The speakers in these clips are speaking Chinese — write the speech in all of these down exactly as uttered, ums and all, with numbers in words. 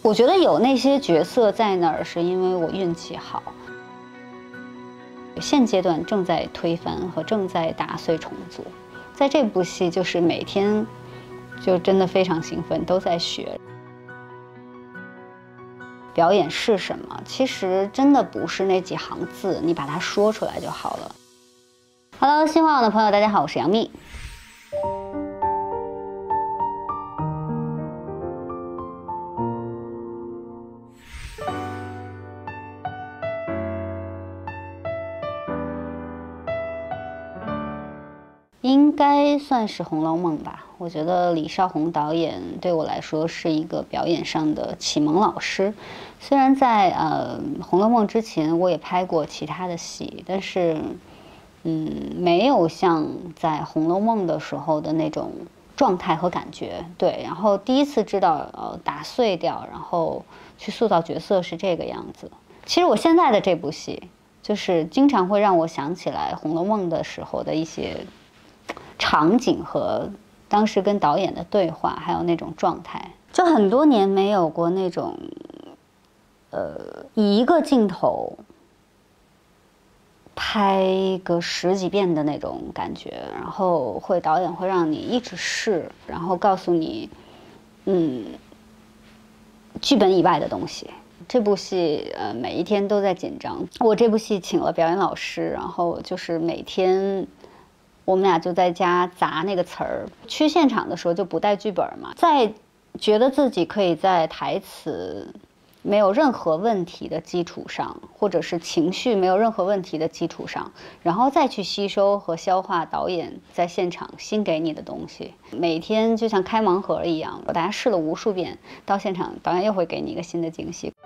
我觉得有那些角色在那儿，是因为我运气好。现阶段正在推翻和正在打碎重组，在这部戏就是每天就真的非常兴奋，都在学。表演是什么？其实真的不是那几行字，你把它说出来就好了。Hello， 新华网的朋友，大家好，我是杨幂。应该算是《红楼梦》吧。我觉得李少红导演对我来说是一个表演上的启蒙老师。虽然在呃《红楼梦》之前我也拍过其他的戏，但是嗯，没有像在《红楼梦》的时候的那种状态和感觉。对，然后第一次知道呃打碎掉，然后去塑造角色是这个样子。其实我现在的这部戏，就是经常会让我想起来《红楼梦》的时候的一些场景和当时跟导演的对话，还有那种状态，就很多年没有过那种，呃，以一个镜头拍个十几遍的那种感觉，然后会导演会让你一直试，然后告诉你，嗯，剧本以外的东西。这部戏呃每一天都在紧张，我这部戏请了表演老师，然后就是每天。我们俩就在家砸那个词儿，去现场的时候就不带剧本嘛，在觉得自己可以在台词没有任何问题的基础上，或者是情绪没有任何问题的基础上，然后再去吸收和消化导演在现场新给你的东西。每天就像开盲盒一样，我大家试了无数遍，到现场导演又会给你一个新的惊喜。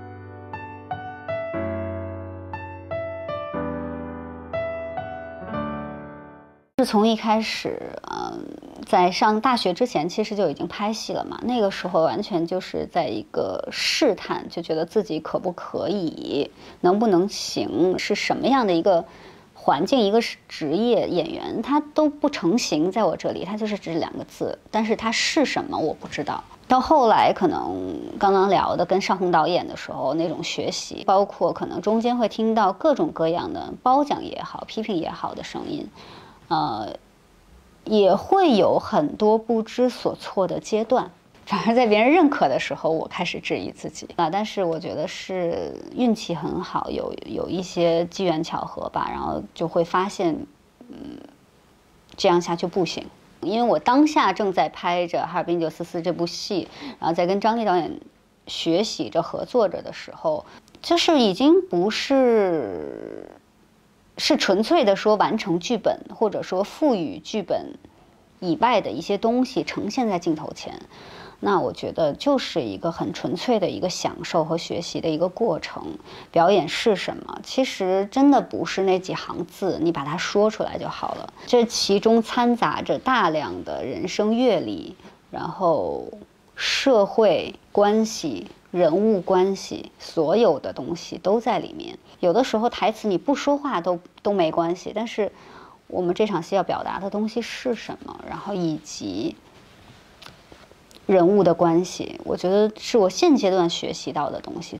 是从一开始，嗯，在上大学之前，其实就已经拍戏了嘛。那个时候完全就是在一个试探，就觉得自己可不可以，能不能行，是什么样的一个环境，一个职业演员，他都不成型。在我这里，他就是只两个字，但是他是什么我不知道。到后来，可能刚刚聊的跟少红导演的时候那种学习，包括可能中间会听到各种各样的褒奖也好、批评也好的声音。呃，也会有很多不知所措的阶段，反而在别人认可的时候，我开始质疑自己啊。但是我觉得是运气很好，有有一些机缘巧合吧，然后就会发现，嗯，这样下去不行。因为我当下正在拍着《哈尔滨一九四四》这部戏，然后在跟张力导演学习着、合作着的时候，就是已经不是。是纯粹的说完成剧本，或者说赋予剧本以外的一些东西呈现在镜头前，那我觉得就是一个很纯粹的一个享受和学习的一个过程。表演是什么？其实真的不是那几行字，你把它说出来就好了。这其中掺杂着大量的人生阅历，然后社会关系。人物关系，所有的东西都在里面。有的时候台词你不说话都都没关系，但是我们这场戏要表达的东西是什么，然后以及人物的关系，我觉得是我现阶段学习到的东西。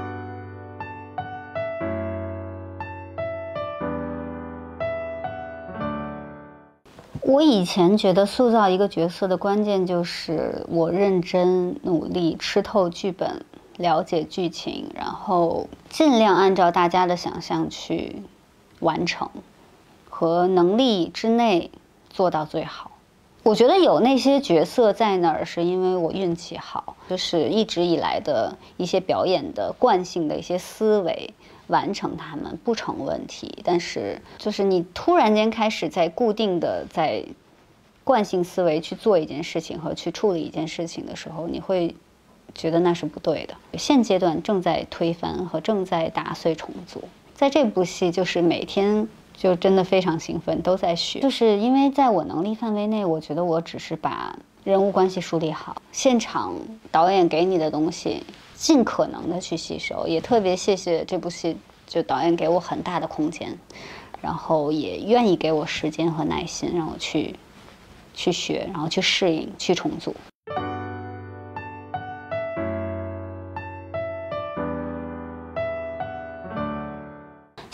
我以前觉得塑造一个角色的关键就是我认真努力吃透剧本，了解剧情，然后尽量按照大家的想象去完成，和能力之内做到最好。我觉得有那些角色在那儿，是因为我运气好，就是一直以来的一些表演的惯性的一些思维。完成它们不成问题，但是就是你突然间开始在固定的在惯性思维去做一件事情和去处理一件事情的时候，你会觉得那是不对的。现阶段正在推翻和正在打碎重组，在这部戏就是每天就真的非常兴奋，都在学，就是因为在我能力范围内，我觉得我只是把人物关系梳理好，现场导演给你的东西尽可能的去吸收，也特别谢谢这部戏，就导演给我很大的空间，然后也愿意给我时间和耐心，让我去去学，然后去适应，去重组。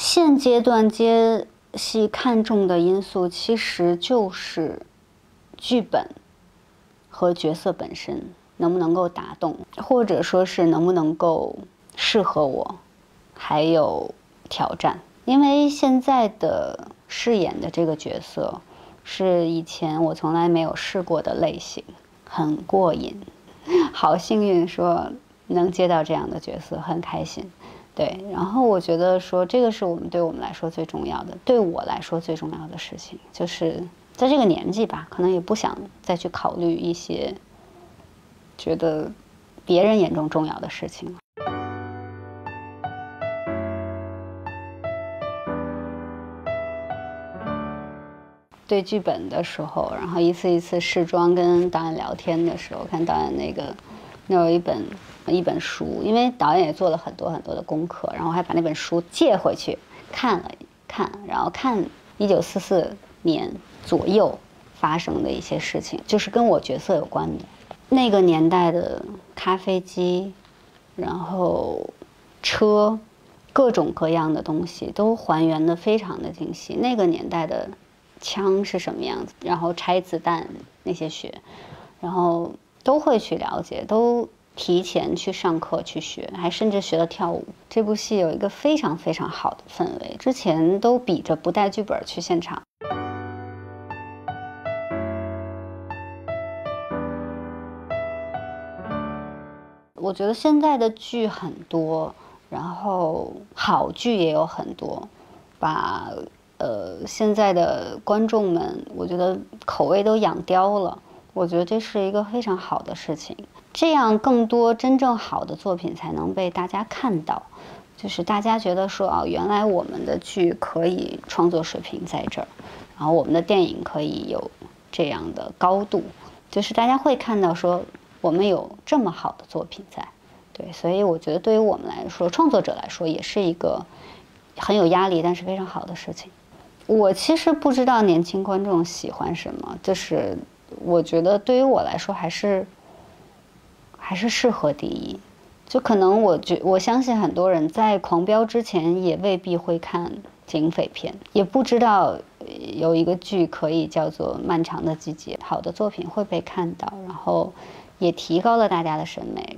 现阶段接戏看重的因素其实就是剧本和角色本身能不能够打动，或者说是能不能够适合我，还有挑战。因为现在的饰演的这个角色是以前我从来没有试过的类型，很过瘾，好幸运说能接到这样的角色，很开心。对，然后我觉得说这个是我们对我们来说最重要的，对我来说最重要的事情，就是在这个年纪吧，可能也不想再去考虑一些觉得别人眼中重要的事情了。对剧本的时候，然后一次一次试妆，跟导演聊天的时候，看导演那个那有一本一本书，因为导演也做了很多很多的功课，然后还把那本书借回去看了看，然后看一九四四年左右发生的一些事情，就是跟我角色有关的。那个年代的咖啡机，然后车，各种各样的东西都还原的非常的精细。那个年代的枪是什么样子，然后拆子弹那些学，然后都会去了解，都提前去上课去学，还甚至学了跳舞。这部戏有一个非常非常好的氛围，之前都比着不带剧本去现场。我觉得现在的剧很多，然后好剧也有很多，把呃现在的观众们，我觉得口味都养刁了。我觉得这是一个非常好的事情，这样更多真正好的作品才能被大家看到，就是大家觉得说啊，原来我们的剧可以创作水平在这儿，然后我们的电影可以有这样的高度，就是大家会看到说我们有这么好的作品在。对，所以我觉得对于我们来说，创作者来说，也是一个很有压力但是非常好的事情。我其实不知道年轻观众喜欢什么，就是我觉得对于我来说还是还是适合第一。就可能我觉我相信很多人在狂飙之前也未必会看警匪片，也不知道有一个剧可以叫做《漫长的季节》，好的作品会被看到，然后也提高了大家的审美。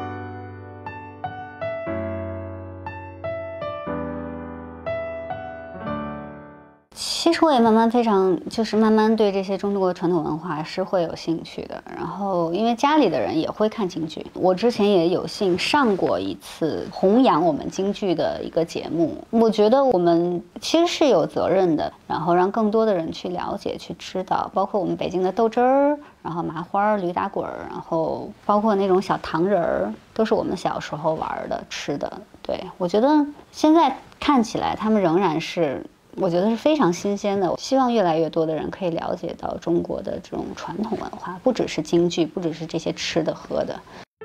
其实我也慢慢非常就是慢慢对这些中国传统文化是会有兴趣的，然后因为家里的人也会看京剧，我之前也有幸上过一次弘扬我们京剧的一个节目。我觉得我们其实是有责任的，然后让更多的人去了解去知道，包括我们北京的豆汁儿，然后麻花、驴打滚儿，然后包括那种小糖人儿，都是我们小时候玩的吃的。对，我觉得现在看起来他们仍然是我觉得是非常新鲜的。希望越来越多的人可以了解到中国的这种传统文化，不只是京剧，不只是这些吃的喝的。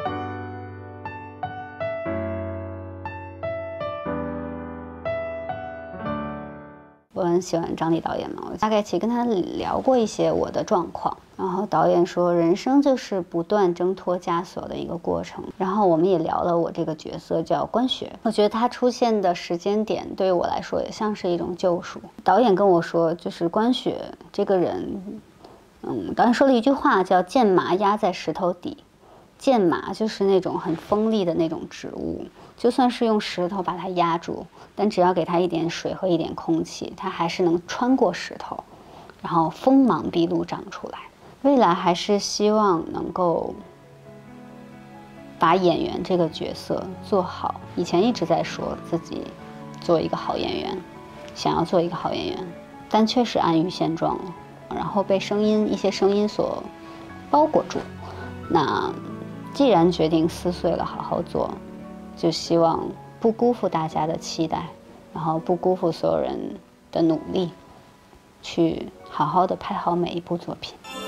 我很喜欢张力导演嘛，我大概其跟他聊过一些我的状况，然后导演说人生就是不断挣脱枷锁的一个过程，然后我们也聊了我这个角色叫关雪，我觉得他出现的时间点对于我来说也像是一种救赎。导演跟我说，就是关雪这个人，嗯，导演说了一句话叫箭麻压在石头底，箭麻就是那种很锋利的那种植物，就算是用石头把它压住，但只要给它一点水和一点空气，它还是能穿过石头，然后锋芒毕露长出来。未来还是希望能够把演员这个角色做好。以前一直在说自己做一个好演员，想要做一个好演员，但确实安于现状了，然后被声音一些声音所包裹住。那既然决定撕碎了好好做，就希望不辜负大家的期待，然后不辜负所有人的努力，去好好的拍好每一部作品。